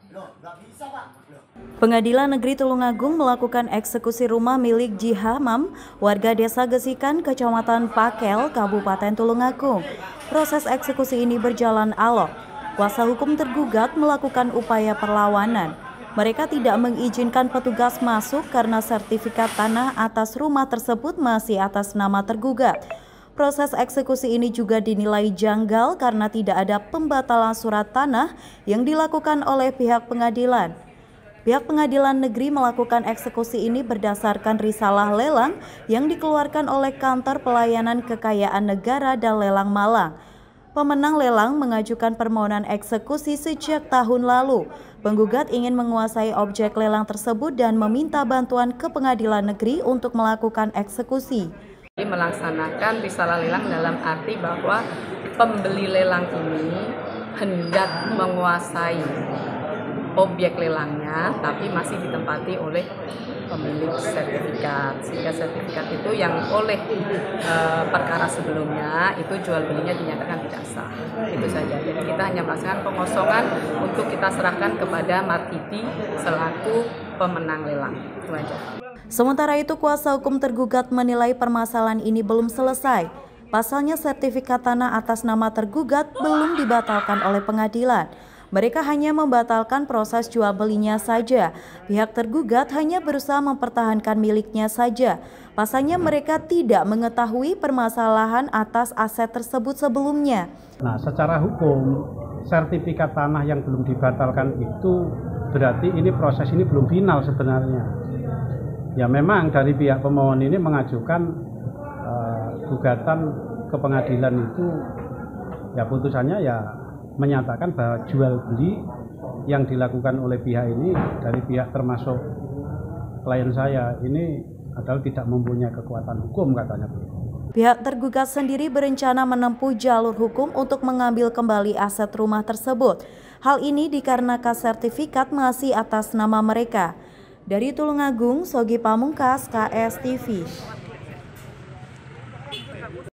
Pengadilan Negeri Tulungagung melakukan eksekusi rumah milik Ji Hamam, warga Desa Gesikan, Kecamatan Pakel, Kabupaten Tulungagung. Proses eksekusi ini berjalan alot. Kuasa hukum tergugat melakukan upaya perlawanan. Mereka tidak mengizinkan petugas masuk karena sertifikat tanah atas rumah tersebut masih atas nama tergugat. Proses eksekusi ini juga dinilai janggal karena tidak ada pembatalan surat tanah yang dilakukan oleh pihak pengadilan. Pihak pengadilan negeri melakukan eksekusi ini berdasarkan risalah lelang yang dikeluarkan oleh Kantor Pelayanan Kekayaan Negara dan Lelang Malang. Pemenang lelang mengajukan permohonan eksekusi sejak tahun lalu. Penggugat ingin menguasai objek lelang tersebut dan meminta bantuan ke pengadilan negeri untuk melakukan eksekusi. Melaksanakan risalah lelang dalam arti bahwa pembeli lelang ini hendak menguasai objek lelangnya, tapi masih ditempati oleh pemilik sertifikat. Sehingga sertifikat itu yang oleh perkara sebelumnya itu jual belinya dinyatakan tidak sah. Itu saja. Jadi kita hanya melaksanakan pengosongan untuk kita serahkan kepada Martiti selaku pemenang lelang. Itu aja. Sementara itu, kuasa hukum tergugat menilai permasalahan ini belum selesai. Pasalnya sertifikat tanah atas nama tergugat belum dibatalkan oleh pengadilan. Mereka hanya membatalkan proses jual belinya saja. Pihak tergugat hanya berusaha mempertahankan miliknya saja. Pasalnya mereka tidak mengetahui permasalahan atas aset tersebut sebelumnya. Nah, secara hukum, sertifikat tanah yang belum dibatalkan itu berarti ini proses ini belum final sebenarnya. Ya memang dari pihak pemohon ini mengajukan gugatan ke pengadilan itu, ya putusannya ya menyatakan bahwa jual beli yang dilakukan oleh pihak ini dari pihak termasuk klien saya ini adalah tidak mempunyai kekuatan hukum katanya. Pihak tergugat sendiri berencana menempuh jalur hukum untuk mengambil kembali aset rumah tersebut. Hal ini dikarenakan sertifikat masih atas nama mereka. Dari Tulungagung, Sogi Pamungkas, KS TV.